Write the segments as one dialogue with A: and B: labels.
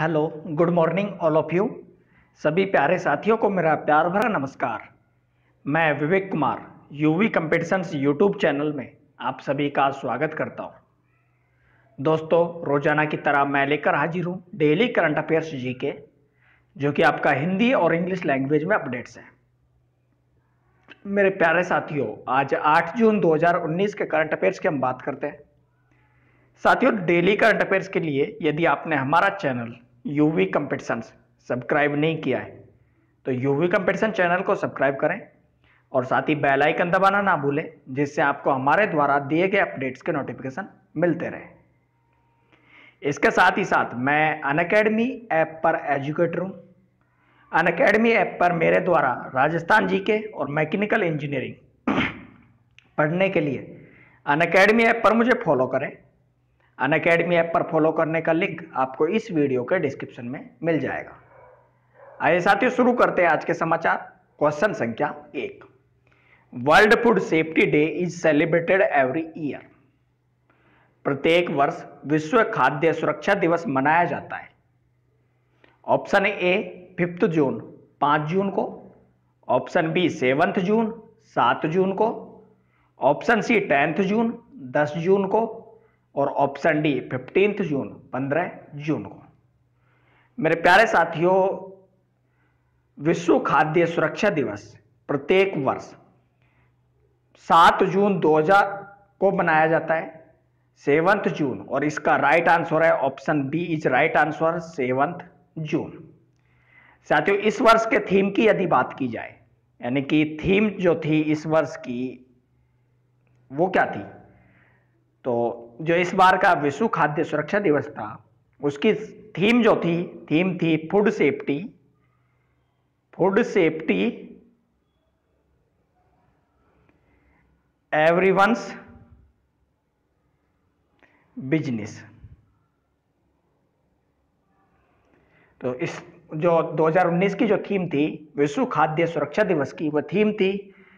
A: Hello, good morning all of you. सभी प्यारे साथियों को मेरा प्यार भरा नमस्कार। मैं Vivek Kumar UV competitions YouTube channel में आप सभी का स्वागत करता हूं। दोस्तों, रोजाना की तरह मैं लेकर हाजिर हूं डेली करंट अफेयर्स जीके, जो कि आपका हिंदी और इंग्लिश लैंग्वेज में अपडेट्स है। मेरे प्यारे साथियों, आज 8 जून 2019 के करंट अफेयर्स की हम बात करते हैं। साथियों, डेली करंट अफेयर्स के लिए यदि आपने हमारा चैनल यूवी कंपटीशंस सब्सक्राइब नहीं किया है तो यूवी कंपटीशन चैनल को सब्सक्राइब करें और साथ ही बेल आइकन दबाना ना भूलें, जिससे आपको हमारे द्वारा दिए गए अपडेट्स के नोटिफिकेशन मिलते रहे। इसके साथ ही साथ मैं अनअकैडमी ऐप पर एजुकेटर हूं। अनअकैडमी ऐप पर मेरे द्वारा राजस्थान जीके और मैकेनिकल इंजीनियरिंग पढ़ने के लिए अनअकैडमी ऐप पर मुझे फॉलो करें। अनअकैडमी ऐप पर फॉलो करने का लिंक आपको इस वीडियो के डिस्क्रिप्शन में मिल जाएगा। आइए साथियों, शुरू करते हैं आज के समाचार। क्वेश्चन संख्या 1, world food safety day is celebrated every year. प्रत्येक वर्ष विश्व खाद्य सुरक्षा दिवस मनाया जाता है। ऑप्शन ए 5 जून 5 जून को, ऑप्शन बी 7 जून 7 जून को, ऑप्शन सी 10 जून 10 जून को और ऑप्शन डी 15 जून 15 जून को। मेरे प्यारे साथियों, विश्व खाद्य सुरक्षा दिवस प्रत्येक वर्ष 7 जून 2000 को मनाया जाता है, 7 जून, और इसका राइट आंसर है option B is right answer 7 जून। साथियों, इस वर्ष के थीम की यदि बात की जाए, यानी कि थीम जो थी इस वर्ष की वो क्या थी, तो जो इस बार का विश्व खाद्य सुरक्षा दिवस था उसकी थीम जो थी फूड सेफ्टी एवरीवन्स बिजनेस। तो इस जो 2019 की जो थीम थी विश्व खाद्य सुरक्षा दिवस की, वह थीम थी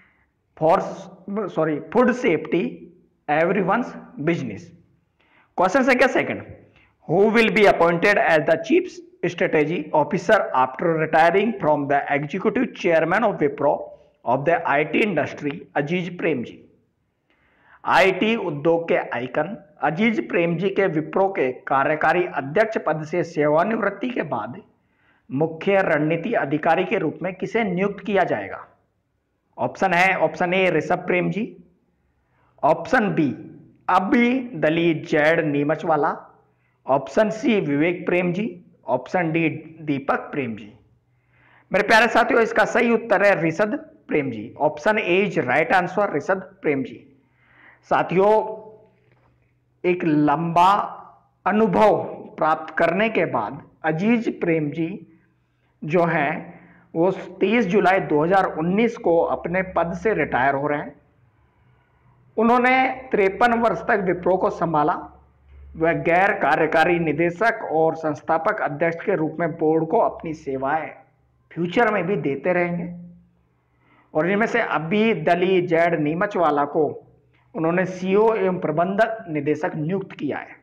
A: food safety everyone's business. Question संख्या 2, who will be appointed as the chief strategy officer after retiring from the executive chairman of Wipro of the IT industry Azim Premji. IT उद्योग के आइकन अजीज प्रेम जी के विप्रो के कार्यकारी अध्यक्ष पद से सेवानिवृत्ति के बाद मुख्य रणनीति अधिकारी के रूप में किसे नियुक्त किया जाएगा? ऑप्शन है, option A Rishabh Premji, option B अभी दलीप Z Neemuchwala, option C Vivek Premji, option D Deepak Premji. मेरे प्यारे साथियों, इसका सही उत्तर है Rishabh Premji. Option A is right answer Rishabh Premji. साथियों, एक लंबा अनुभव प्राप्त करने के बाद अजीज प्रेम जी जो हैं वो 30 जुलाई 2019 को अपने पद से रिटायर हो रहे हैं। उन्होंने 53 वर्ष तक विप्रो को संभाला। वह गैर कार्यकारी निदेशक और संस्थापक अध्यक्ष के रूप में बोर्ड को अपनी सेवाएं फ्यूचर में भी देते रहेंगे। और इनमें से अभी दली जैड नीमचवाला को उन्होंने सीईओ एवं प्रबंधक निदेशक नियुक्त किया है।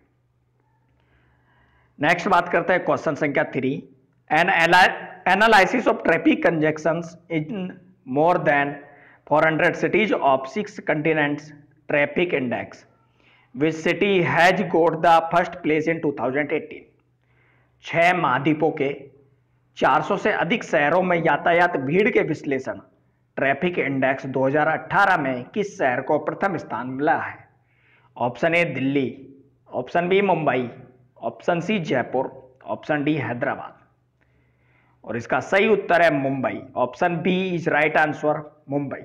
A: नेक्स्ट बात करते हैं क्वेश्चन संख्या 3, an analysis of traffic congestions in more than 400 cities of 6 continents traffic index. Which city has got the first place in 2018? 6 महाद्वीपों के 400 से अधिक शहरों में यातायात भीड़ के विश्लेषण ट्रैफिक इंडेक्स 2018 में किस शहर को प्रथम स्थान मिला है? Option A Delhi, option B Mumbai, option C Jaipur, option D Hyderabad. और इसका सही उत्तर है Mumbai. Option B is right answer Mumbai.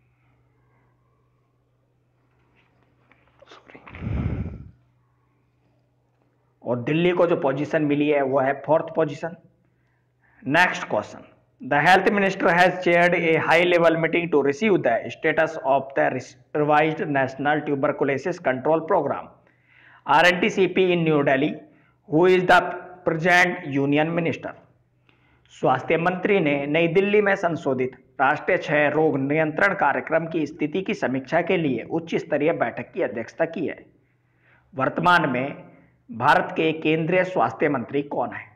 A: और दिल्ली को जो पोजीशन मिली है वो है 4th position. Next question, the health minister has chaired a high level meeting to receive the status of the revised national tuberculosis control programme RNTCP in new Delhi. Who is the present union minister? स्वास्थ्य मंत्री ने नई दिल्ली में संशोधित राष्ट्रीय क्षय रोग नियंत्रण कार्यक्रम की स्थिति की समीक्षा के लिए उच्च स्तरीय बैठक की अध्यक्षता की है। वर्तमान में भारत के केंद्रीय स्वास्थ्य मंत्री कौन है?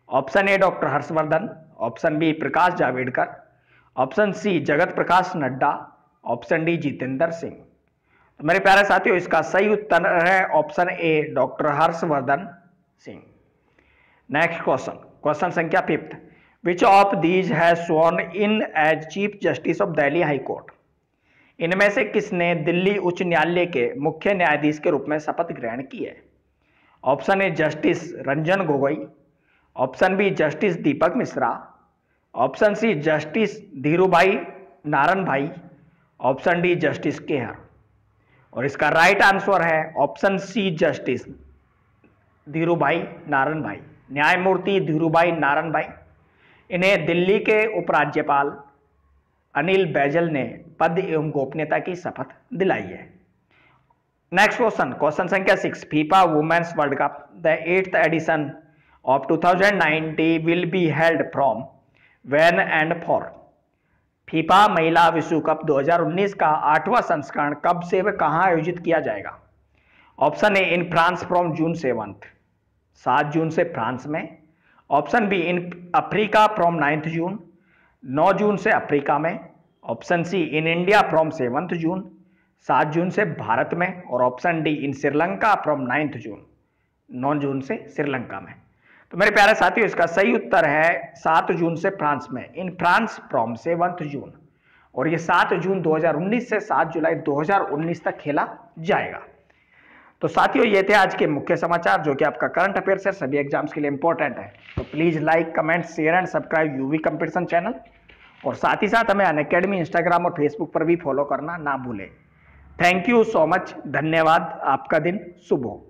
A: Option A doctor Harshvardhan, option B Prakash Javadekar, option C Jagat Prakash Nadda, option D Jitendra Singh. तो मेरे प्यारे साथियों, इसका सही उत्तर है option A doctor Harshvardhan Singh. Next question, question संख्या 5th, which of these has sworn in as chief justice of Delhi high court. इनमें से किसने दिल्ली उच्च न्यायालय के मुख्य न्यायाधीश के रूप में शपथ ग्रहण की है? Option A justice Ranjan Gogoi, option B justice Deepak Mishra, option C justice Dhirubhai Naranbhai, option D justice Khehar. और इसका राइट आंसर है option C justice Dhirubhai Naranbhai, न्यायमूर्ति धीरूभाई नारन भाई। इन्हें दिल्ली के उपराज्यपाल अनिल बैजल ने पद एवं गोपनीयता की शपथ दिलाई है। नेक्स्ट क्वेश्चन, क्वेश्चन संख्या 6, FIFA women's world cup the 8th edition of 2090 will be held from when and for. FIFA महिला विश्व कप 2019 का 8वां संस्करण कब से व कहां आयोजित किया जाएगा? Option A in France from June 7, 7 जून से फ्रांस में, option B in Africa from 9 June, 9 जून से अफ्रीका में, option C in India from 7 June, 7 जून से भारत में, और option D in Sri Lanka from 9 June, 9 जून से श्रीलंका में। तो मेरे प्यारे साथियों, इसका सही उत्तर है 7 जून से फ्रांस में, इन फ्रांस फ्रॉम 7 जून। और ये 7 जून 2019 से 7 जुलाई 2019 तक खेला जाएगा। तो साथियों, ये थे आज के मुख्य समाचार जो कि आपका करंट अफेयर्स है, सभी एग्जाम्स के लिए इंपॉर्टेंट है। तो please like, comment, share and subscribe UV competition channel, और साथ ही साथ हमें अनअकैडमी इंस्टाग्राम और फेसबुक पर भी फॉलो करना ना भूलें। थैंक यू सो मच, धन्यवाद, आपका दिन शुभ हो।